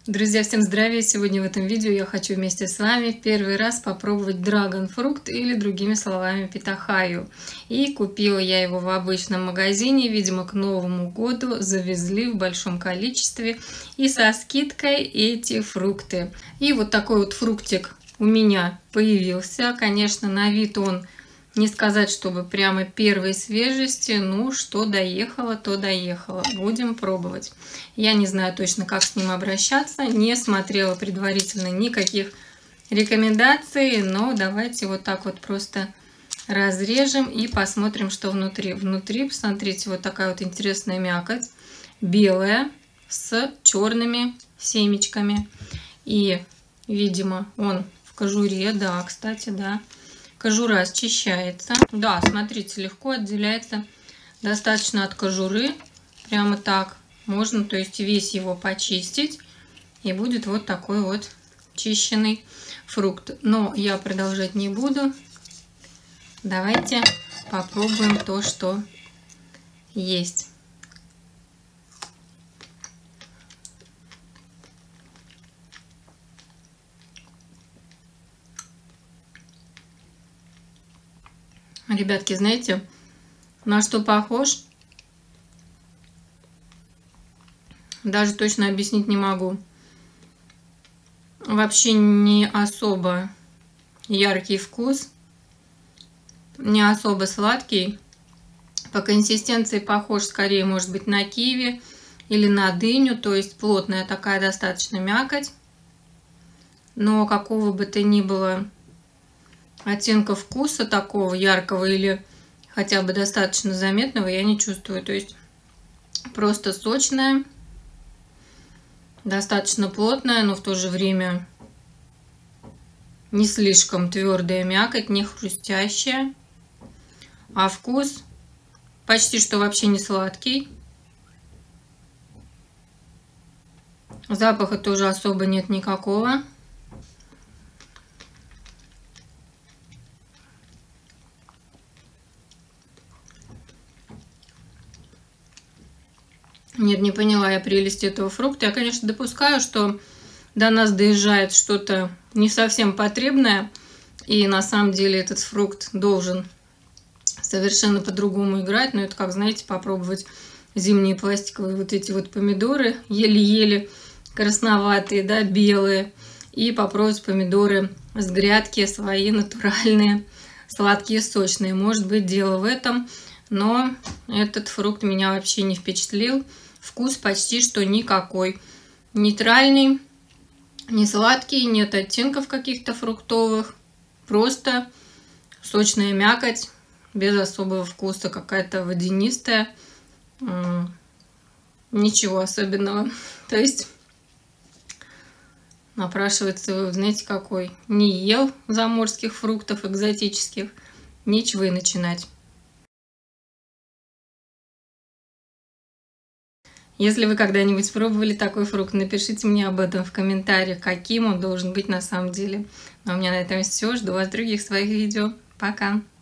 Друзья, всем здравия! Сегодня в этом видео я хочу вместе с вами первый раз попробовать драгонфрукт или другими словами питахайю. И купила я его в обычном магазине, видимо к Новому году завезли в большом количестве и со скидкой эти фрукты. И вот такой вот фруктик у меня появился. Конечно, на вид он не сказать, чтобы прямо первой свежести, ну что доехало, то доехало. Будем пробовать. Я не знаю точно, как с ним обращаться, не смотрела предварительно никаких рекомендаций, но давайте вот так вот просто разрежем и посмотрим, что внутри. Внутри, посмотрите, вот такая вот интересная мякоть, белая, с черными семечками. И, видимо, он в кожуре, да, кстати, да. Кожура счищается. Да, смотрите, легко отделяется достаточно от кожуры. Прямо так можно, то есть весь его почистить. И будет вот такой вот чищенный фрукт. Но я продолжать не буду. Давайте попробуем то, что есть. Ребятки, знаете, на что похож? Даже точно объяснить не могу. Вообще не особо яркий вкус, не особо сладкий. По консистенции похож скорее, может быть, на киви или на дыню, то есть плотная такая достаточно мякоть. Но какого бы то ни было оттенка вкуса такого яркого или хотя бы достаточно заметного я не чувствую. То есть просто сочная, достаточно плотная, но в то же время не слишком твердая мякоть, не хрустящая. А вкус почти что вообще не сладкий. Запаха тоже особо нет никакого. Нет, не поняла я прелести этого фрукта. Я, конечно, допускаю, что до нас доезжает что-то не совсем потребное. И на самом деле этот фрукт должен совершенно по-другому играть. Но это, как знаете, попробовать зимние пластиковые вот эти вот помидоры, еле-еле красноватые, да, белые. И попробовать помидоры с грядки свои, натуральные, сладкие, сочные. Может быть, дело в этом. Но этот фрукт меня вообще не впечатлил. Вкус почти что никакой. Нейтральный, не сладкий, нет оттенков каких-то фруктовых. Просто сочная мякоть, без особого вкуса, какая-то водянистая. Ничего особенного. То есть напрашивается вывод, знаете, какой? Не ел заморских фруктов экзотических, нечего и начинать. Если вы когда-нибудь пробовали такой фрукт, напишите мне об этом в комментариях, каким он должен быть на самом деле. А у меня на этом все. Жду вас в других своих видео. Пока!